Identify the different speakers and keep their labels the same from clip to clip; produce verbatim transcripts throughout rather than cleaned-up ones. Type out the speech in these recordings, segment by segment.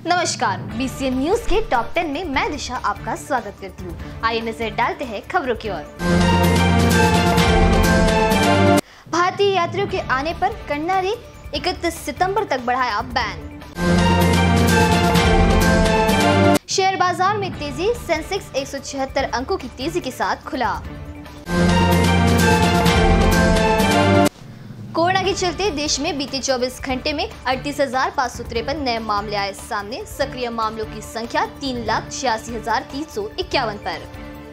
Speaker 1: नमस्कार, BCN news के top ten में मैं दिशा आपका स्वागत करती हूँ। आइए नजर डालते हैं खबरों की ओर। भारतीय यात्रियों के आने पर करना ने इकतीस सितंबर तक बढ़ाया बैन। शेयर बाजार में तेजी, सेंसेक्स एक सौ छिहत्तर अंकों की तेजी के साथ खुला। कोरोना के चलते देश में बीते चौबीस घंटे में अड़तीस हजार पाँच सौ तिरपन नए मामले आए सामने। सक्रिय मामलों की संख्या तीन लाख छियासी हजार तीन सौ इक्यावन पर।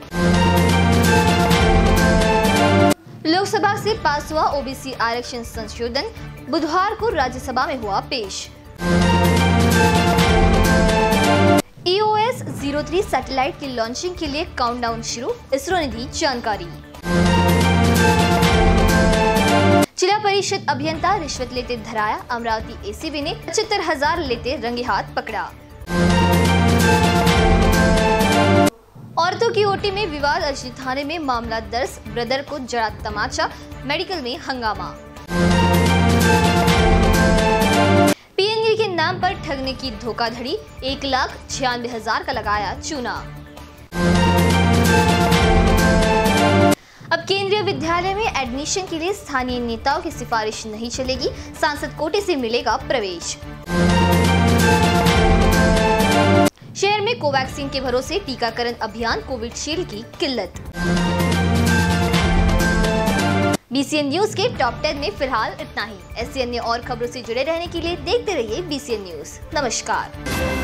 Speaker 1: लोकसभा से पास हुआ ओबीसी आरक्षण संशोधन, बुधवार को राज्यसभा में हुआ पेश। ईओएस ज़ीरो थ्री सैटेलाइट की लॉन्चिंग के लिए काउंटडाउन शुरू, इसरो ने दी जानकारी। जिला परिषद अभियंता रिश्वत लेते धराया, अमरावती एसीबी ने पचहत्तर हजार लेते रंगे हाथ पकड़ा। औरतों की ओटी में विवाद, अर्जी थाने में मामला दर्ज, ब्रदर को जड़ा तमाचा, मेडिकल में हंगामा। पीएनजी के नाम पर ठगने की धोखाधड़ी, एक लाख छियानवे हजार का लगाया चूना। अब केंद्रीय विद्यालय में एडमिशन के लिए स्थानीय नेताओं की सिफारिश नहीं चलेगी, सांसद कोटे से मिलेगा प्रवेश। शहर में कोवैक्सीन के भरोसे टीकाकरण अभियान, कोविशील्ड की किल्लत। बीसीएन न्यूज के टॉप टेन में फिलहाल इतना ही। ऐसी अन्य और खबरों से जुड़े रहने के लिए देखते रहिए बीसीएन न्यूज। नमस्कार।